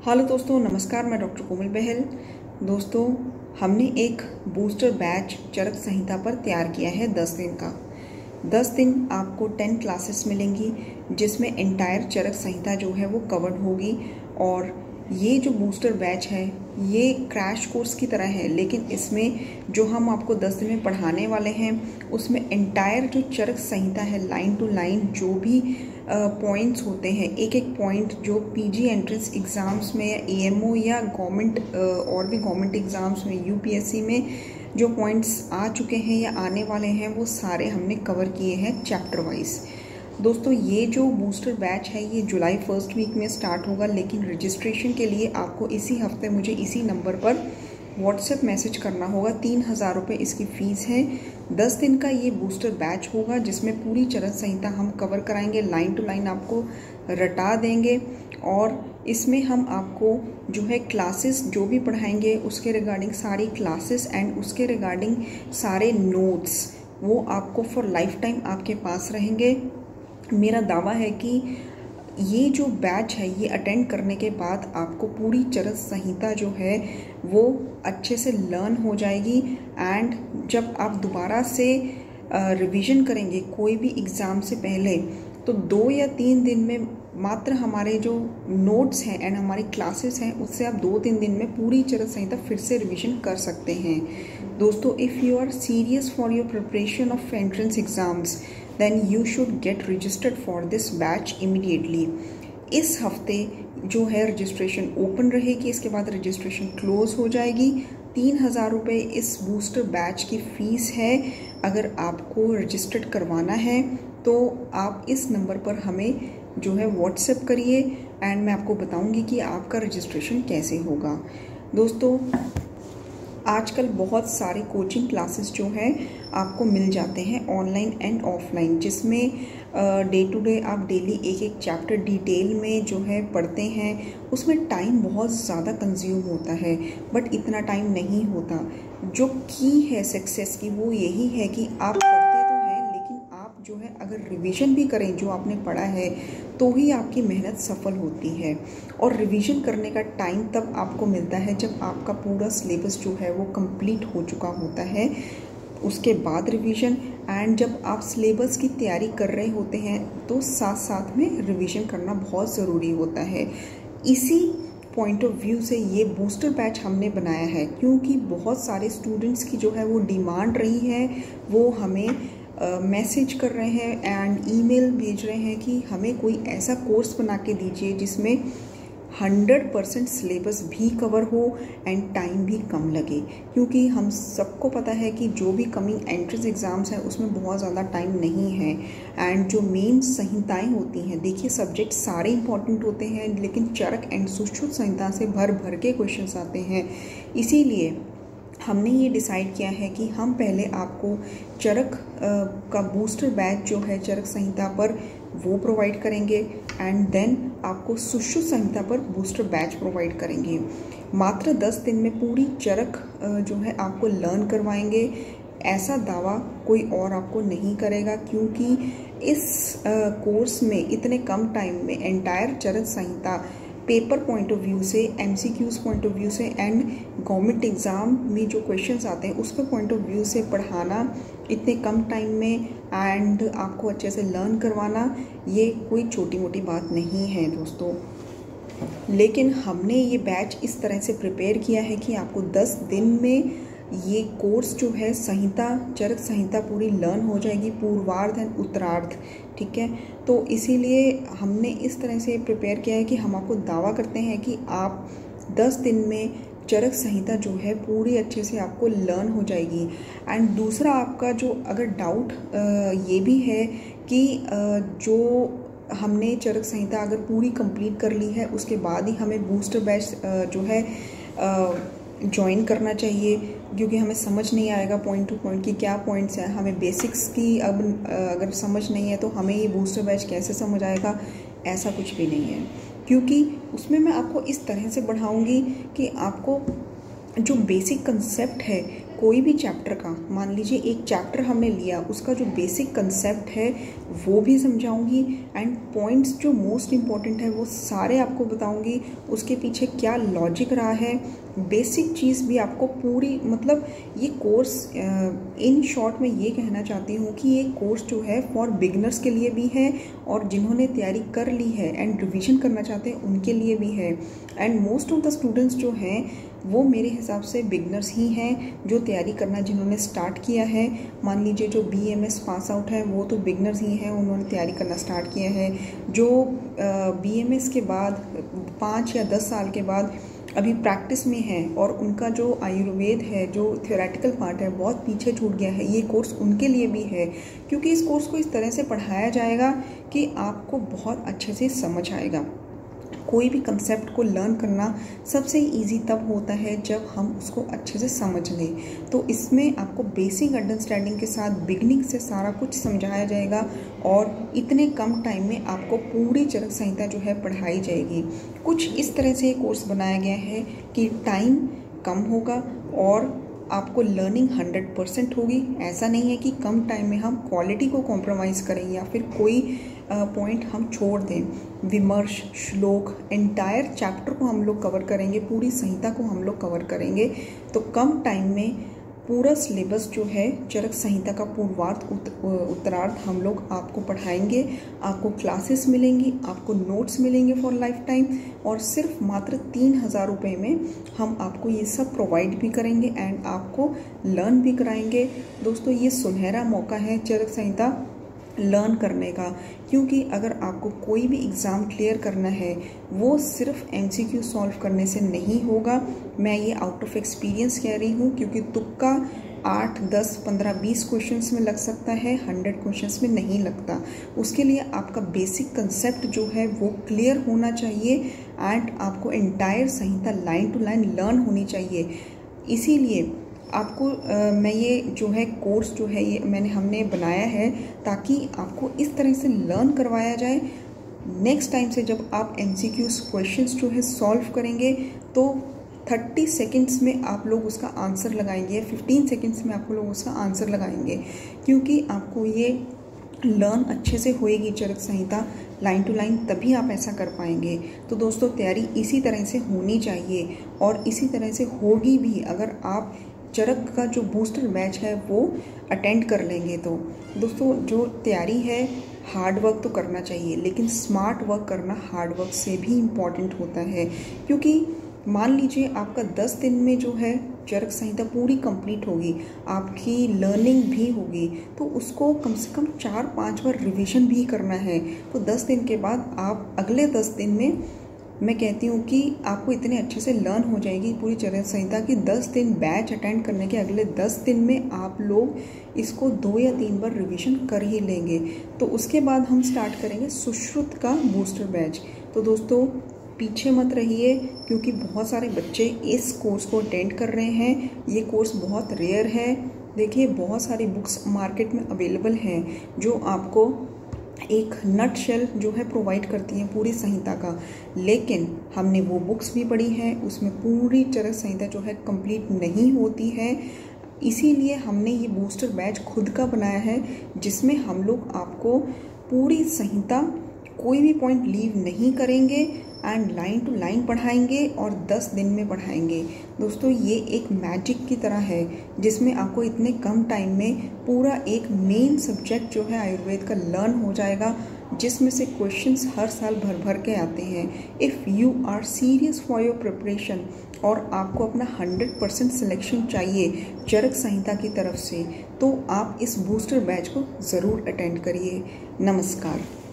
Hello दोस्तों, नमस्कार। मैं डॉक्टर कोमल बहल। दोस्तों, हमने एक बूस्टर बैच चरक संहिता पर तैयार किया है 10 दिन का। 10 दिन आपको 10 क्लासेस मिलेंगी जिसमें एंटायर चरक संहिता जो है वो कवर्ड होगी। और ये जो बूस्टर बैच है ये क्रैश कोर्स की तरह है, लेकिन इसमें जो हम आपको 10 दिन में पढ़ाने वाले हैं उसमें एंटायर जो चरक संहिता है, लाइन टू लाइन जो भी पॉइंट्स होते हैं, एक एक पॉइंट जो पीजी एंट्रेंस एग्ज़ाम्स में या एएमओ या गवर्नमेंट और भी गवर्नमेंट एग्ज़ाम्स में, यूपीएससी में जो पॉइंट्स आ चुके हैं या आने वाले हैं वो सारे हमने कवर किए हैं चैप्टर वाइज। दोस्तों, ये जो बूस्टर बैच है ये जुलाई फर्स्ट वीक में स्टार्ट होगा, लेकिन रजिस्ट्रेशन के लिए आपको इसी हफ्ते मुझे इसी नंबर पर व्हाट्सएप मैसेज करना होगा। 3000 रुपये इसकी फ़ीस है। 10 दिन का ये बूस्टर बैच होगा जिसमें पूरी चरक संहिता हम कवर कराएंगे, लाइन टू लाइन आपको रटा देंगे। और इसमें हम आपको जो है क्लासेस जो भी पढ़ाएंगे उसके रिगार्डिंग सारी क्लासेस एंड उसके रिगार्डिंग सारे नोट्स वो आपको फॉर लाइफ टाइम आपके पास रहेंगे। मेरा दावा है कि ये जो बैच है ये अटेंड करने के बाद आपको पूरी चरक संहिता जो है वो अच्छे से लर्न हो जाएगी। एंड जब आप दोबारा से रिवीजन करेंगे कोई भी एग्ज़ाम से पहले, तो 2 या 3 दिन में मात्र हमारे जो नोट्स हैं एंड हमारी क्लासेस हैं उससे आप 2-3 दिन में पूरी चरक संहिता फिर से रिवीजन कर सकते हैं। दोस्तों, if you are serious for your preparation of entrance exams then you should get registered for this batch immediately। इस हफ्ते जो है रजिस्ट्रेशन ओपन रहेगी, इसके बाद रजिस्ट्रेशन क्लोज हो जाएगी। 3000 रुपये इस बूस्टर बैच की फ़ीस है। अगर आपको रजिस्टर्ड करवाना है तो आप इस नंबर पर हमें जो है व्हाट्सएप करिए एंड मैं आपको बताऊंगी कि आपका रजिस्ट्रेशन कैसे होगा। दोस्तों, आजकल बहुत सारे कोचिंग क्लासेस जो हैं आपको मिल जाते हैं ऑनलाइन एंड ऑफलाइन, जिसमें डे टू डे आप डेली एक एक चैप्टर डिटेल में जो है पढ़ते हैं। उसमें टाइम बहुत ज़्यादा कंज्यूम होता है, बट इतना टाइम नहीं होता। जो की है सक्सेस की वो यही है कि आप पढ़ते तो हैं, लेकिन आप जो है अगर रिवीजन भी करें जो आपने पढ़ा है तो ही आपकी मेहनत सफल होती है। और रिवीजन करने का टाइम तब आपको मिलता है जब आपका पूरा सिलेबस जो है वो कंप्लीट हो चुका होता है, उसके बाद रिवीजन। एंड जब आप सिलेबस की तैयारी कर रहे होते हैं तो साथ साथ में रिवीजन करना बहुत ज़रूरी होता है। इसी पॉइंट ऑफ व्यू से ये बूस्टर बैच हमने बनाया है, क्योंकि बहुत सारे स्टूडेंट्स की जो है वो डिमांड रही है, वो हमें मैसेज कर रहे हैं एंड ईमेल भेज रहे हैं कि हमें कोई ऐसा कोर्स बना के दीजिए जिसमें 100% सिलेबस भी कवर हो एंड टाइम भी कम लगे। क्योंकि हम सबको पता है कि जो भी कमिंग एंट्रेंस एग्ज़ाम्स हैं उसमें बहुत ज़्यादा टाइम नहीं है। एंड जो मेन संहिताएं होती हैं, देखिए सब्जेक्ट सारे इंपॉर्टेंट होते हैं, लेकिन चरक एंड सुश्रुत संहिता से भर भर के क्वेश्चंस आते हैं। इसीलिए हमने ये डिसाइड किया है कि हम पहले आपको चरक का बूस्टर बैच जो है चरक संहिता पर वो प्रोवाइड करेंगे एंड देन आपको सुश्रुत संहिता पर बूस्टर बैच प्रोवाइड करेंगे। मात्र 10 दिन में पूरी चरक जो है आपको लर्न करवाएंगे, ऐसा दावा कोई और आपको नहीं करेगा। क्योंकि इस कोर्स में इतने कम टाइम में entire Charak Samhita paper point of view से, एमसीक्यूज पॉइंट ऑफ व्यू से एंड गवर्नमेंट एग्ज़ाम में जो क्वेश्चंस आते हैं उसके पॉइंट ऑफ व्यू से पढ़ाना इतने कम टाइम में एंड आपको अच्छे से लर्न करवाना, ये कोई छोटी मोटी बात नहीं है दोस्तों। लेकिन हमने ये बैच इस तरह से प्रिपेयर किया है कि आपको 10 दिन में ये कोर्स जो है संहिता, चरक संहिता पूरी लर्न हो जाएगी, पूर्वार्ध एंड उत्तरार्ध, ठीक है। तो इसीलिए हमने इस तरह से प्रिपेयर किया है कि हम आपको दावा करते हैं कि आप 10 दिन में चरक संहिता जो है पूरी अच्छे से आपको लर्न हो जाएगी। एंड दूसरा आपका जो अगर डाउट ये भी है कि जो हमने चरक संहिता अगर पूरी कंप्लीट कर ली है उसके बाद ही हमें बूस्टर बैच जो है ज्वाइन करना चाहिए, क्योंकि हमें समझ नहीं आएगा पॉइंट टू पॉइंट की क्या पॉइंट्स हैं, हमें बेसिक्स की अब अगर समझ नहीं है तो हमें ये बूस्टर बैच कैसे समझ आएगा, ऐसा कुछ भी नहीं है। क्योंकि उसमें मैं आपको इस तरह से बढ़ाऊंगी कि आपको जो बेसिक कंसेप्ट है कोई भी चैप्टर का, मान लीजिए एक चैप्टर हमने लिया, उसका जो बेसिक कंसेप्ट है वो भी समझाऊंगी एंड पॉइंट्स जो मोस्ट इम्पॉर्टेंट है वो सारे आपको बताऊंगी, उसके पीछे क्या लॉजिक रहा है, बेसिक चीज़ भी आपको पूरी, मतलब ये कोर्स इन शॉर्ट में ये कहना चाहती हूँ कि ये कोर्स जो है फॉर बिगनर्स के लिए भी है और जिन्होंने तैयारी कर ली है एंड रिवीजन करना चाहते हैं उनके लिए भी है। And most of the students जो हैं वो मेरे हिसाब से बिगनर्स ही हैं जो तैयारी करना जिन्होंने स्टार्ट किया है। मान लीजिए जो BMS पास आउट है वो तो बिगनर्स ही हैं, उन्होंने तैयारी करना स्टार्ट किया है। जो BMS के बाद 5 या 10 साल के बाद अभी प्रैक्टिस में है और उनका जो आयुर्वेद है, जो थ्योरेटिकल पार्ट है, बहुत पीछे छूट गया है, ये कोर्स उनके लिए भी है, क्योंकि इस कोर्स को इस तरह से पढ़ाया जाएगा कि आपको बहुत अच्छे से समझ आएगा। कोई भी कंसेप्ट को लर्न करना सबसे इजी तब होता है जब हम उसको अच्छे से समझ लें। तो इसमें आपको बेसिक अंडरस्टैंडिंग के साथ बिगनिंग से सारा कुछ समझाया जाएगा और इतने कम टाइम में आपको पूरी चरक संहिता जो है पढ़ाई जाएगी। कुछ इस तरह से कोर्स बनाया गया है कि टाइम कम होगा और आपको लर्निंग 100% होगी। ऐसा नहीं है कि कम टाइम में हम क्वालिटी को कॉम्प्रोमाइज़ करें या फिर कोई पॉइंट हम छोड़ दें। विमर्श, श्लोक, एंटायर चैप्टर को हम लोग कवर करेंगे, पूरी संहिता को हम लोग कवर करेंगे। तो कम टाइम में पूरा सिलेबस जो है चरक संहिता का पूर्वार्ध उत्तरार्ध हम लोग आपको पढ़ाएंगे। आपको क्लासेस मिलेंगी, आपको नोट्स मिलेंगे फॉर लाइफ टाइम और सिर्फ मात्र 3,000 रुपये में हम आपको ये सब प्रोवाइड भी करेंगे एंड आपको लर्न भी कराएंगे। दोस्तों ये सुनहरा मौका है चरक संहिता लर्न करने का, क्योंकि अगर आपको कोई भी एग्ज़ाम क्लियर करना है वो सिर्फ MCQ सॉल्व करने से नहीं होगा। मैं ये आउट ऑफ एक्सपीरियंस कह रही हूँ, क्योंकि तुक्का 8, 10, 15, 20 क्वेश्चंस में लग सकता है, 100 क्वेश्चंस में नहीं लगता। उसके लिए आपका बेसिक कंसेप्ट जो है वो क्लियर होना चाहिए एंड आपको entire Samhita line to line learn होनी चाहिए। इसीलिए आपको मैं ये जो है कोर्स जो है ये हमने बनाया है ताकि आपको इस तरह से लर्न करवाया जाए। नेक्स्ट टाइम से जब आप MCQ क्वेश्चंस जो है सॉल्व करेंगे तो 30 सेकंड्स में आप लोग उसका आंसर लगाएंगे, 15 सेकंड्स में आप लोग उसका आंसर लगाएंगे, क्योंकि आपको ये लर्न अच्छे से होएगी Charak Samhita line to line, तभी आप ऐसा कर पाएंगे। तो दोस्तों तैयारी इसी तरह से होनी चाहिए और इसी तरह से होगी भी अगर आप चरक का जो बूस्टर बैच है वो अटेंड कर लेंगे। तो दोस्तों जो तैयारी है हार्ड वर्क तो करना चाहिए, लेकिन स्मार्ट वर्क करना हार्ड वर्क से भी इम्पॉर्टेंट होता है। क्योंकि मान लीजिए आपका 10 दिन में जो है चरक संहिता पूरी कंप्लीट होगी, आपकी लर्निंग भी होगी, तो उसको कम से कम 4-5 बार रिवीजन भी करना है। तो 10 दिन के बाद आप अगले 10 दिन में मैं कहती हूँ कि आपको इतने अच्छे से लर्न हो जाएगी पूरी चरक संहिता की 10 दिन बैच अटेंड करने के अगले 10 दिन में आप लोग इसको 2 या 3 बार रिवीजन कर ही लेंगे। तो उसके बाद हम स्टार्ट करेंगे सुश्रुत का बूस्टर बैच। तो दोस्तों पीछे मत रहिए, क्योंकि बहुत सारे बच्चे इस कोर्स को अटेंड कर रहे हैं। ये कोर्स बहुत रेयर है। देखिए बहुत सारी बुक्स मार्केट में अवेलेबल हैं जो आपको एक नट शेल जो है प्रोवाइड करती हैं पूरी संहिता का, लेकिन हमने वो बुक्स भी पढ़ी हैं, उसमें पूरी चरक संहिता जो है कंप्लीट नहीं होती है। इसीलिए हमने ये बूस्टर बैच खुद का बनाया है, जिसमें हम लोग आपको पूरी संहिता कोई भी पॉइंट लीव नहीं करेंगे एंड लाइन टू लाइन पढ़ाएंगे और 10 दिन में पढ़ाएंगे। दोस्तों ये एक मैजिक की तरह है जिसमें आपको इतने कम टाइम में पूरा एक मेन सब्जेक्ट जो है आयुर्वेद का लर्न हो जाएगा, जिसमें से क्वेश्चंस हर साल भर भर के आते हैं। If you are serious for your preparation और आपको अपना 100% सिलेक्शन चाहिए चरक संहिता की तरफ से, तो आप इस बूस्टर बैच को ज़रूर अटेंड करिए। नमस्कार।